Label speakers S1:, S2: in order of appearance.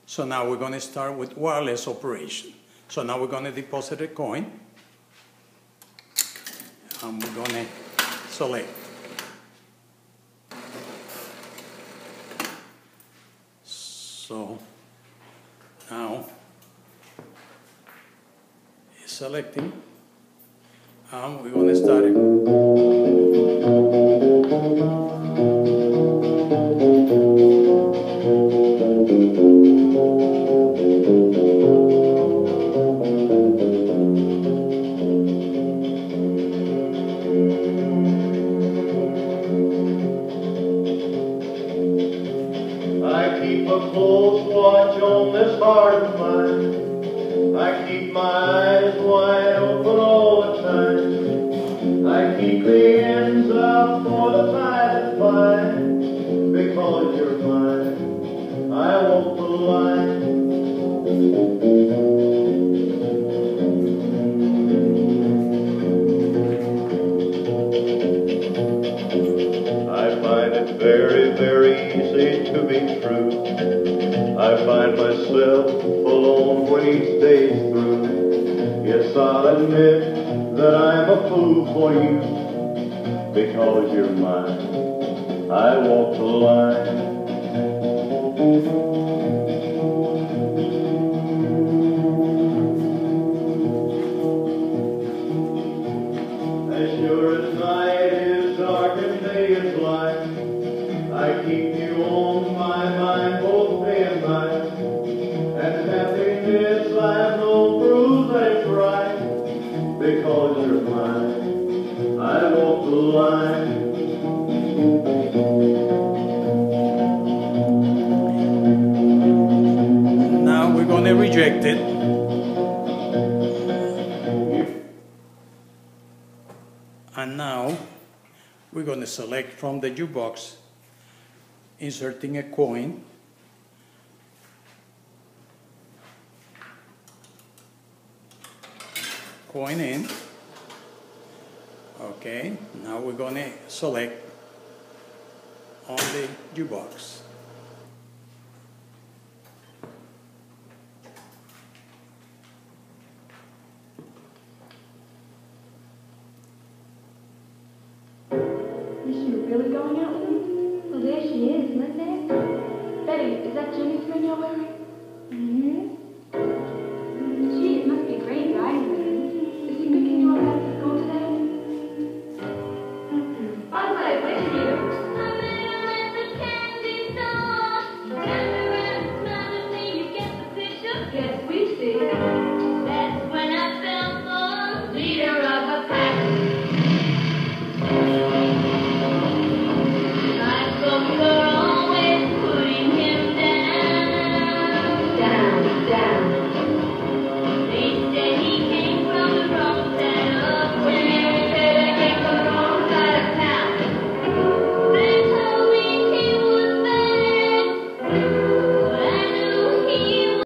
S1: So now we're going to start with wireless operation. So now we're going to deposit a coin. And we're going to select. So now it's selecting. And we're going to start it.
S2: I keep a close watch on this heart of mine. I keep my eyes wide open all the time. I keep the ends out for the tide to find. Because you're mine, I walk the line. I find it very, very easy to be true. I find myself alone when each day's through. Yes, I'll admit that I'm a fool for you. Because you're mine, I walk the line. As sure as night is dark and day is light, I keep you on my mind both day and night. And happiness I know proves that it's right. Because you're mine, I walk the line.
S1: Now we're going to reject it. And now we're going to select from the jukebox, inserting a coin. Coin in. Okay, now we're going to select on the jukebox.
S3: Is she really going out with